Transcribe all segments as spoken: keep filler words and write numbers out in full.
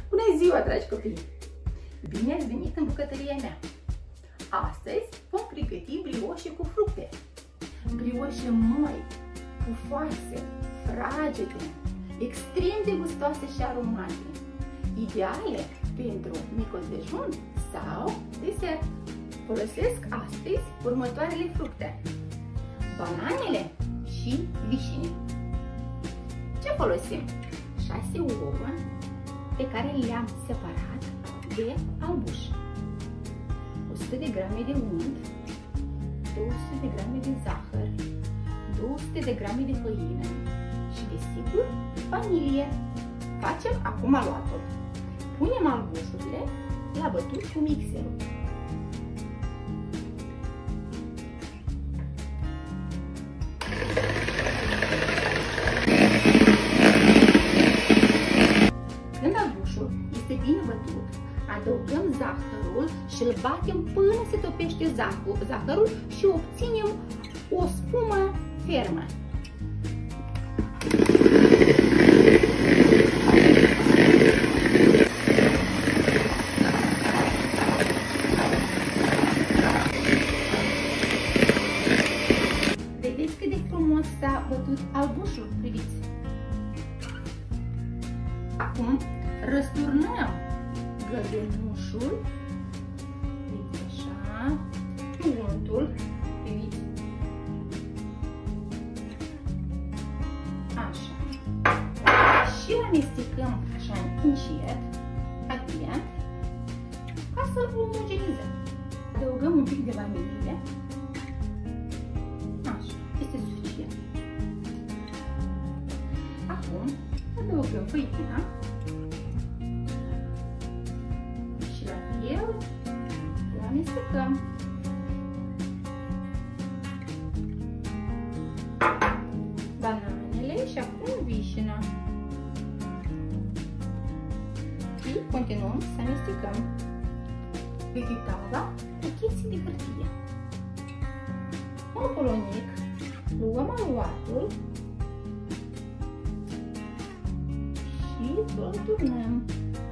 Bună ziua, dragi copii! Bine ați venit în bucătăria mea! Astăzi vom pregăti brioșe cu fructe. Brioșe moi, pufoase, fragede, extrem de gustoase și aromate, ideale pentru micul dejun sau desert. Folosesc astăzi următoarele fructe: bananele și vișine. Ce folosim? șase ouă pe care le-am separat de albuș, o sută de grame de unt, două sute de grame de zahăr, două sute de grame de făină și, desigur, vanilie. Facem acum aluatul. Punem albușurile la bătut cu mixerul. Când albușul este bine bătut, adăugăm zahărul și îl batem până se topește zahărul și obținem o spumă fermă. Vedeți cât de frumos s-a bătut albușul? Priviți! Acum răsturnăm gălbenușul, priviți așa, untul, priviți, așa, și îl amestecăm așa încet, atent, ca să-l omogenizăm. Adăugăm un pic de vanilie, așa, este suficient. Acum adăugăm făina și la fel o amestecăm. Bananele și acum vișina. Și continuăm să amestecăm. Pe tavla cu chestii de hârtie. Un polonic, luăm aluatul și îl turnăm.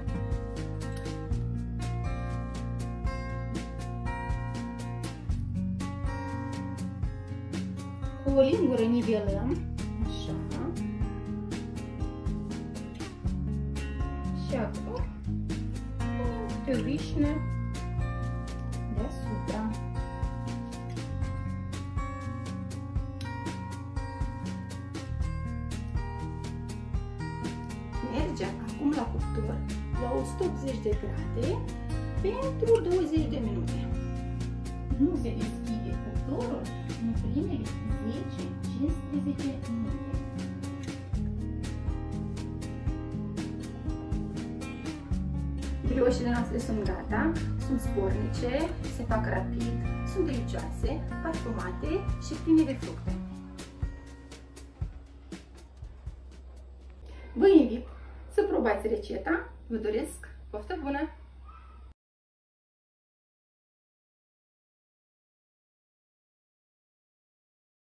Cu o lingură nivelăm, așa, și acum punem câte o vișină deasupra. Merge acum la cuptor la o sută optzeci de grade pentru douăzeci de minute. Nu se deschide cuptorul în primele zece cincisprezece minute. Brioșele noastre sunt gata, sunt spornice, se fac rapid, sunt delicioase, parfumate și pline de fructe. Vă invit să probați receta, vă doresc poftă bună!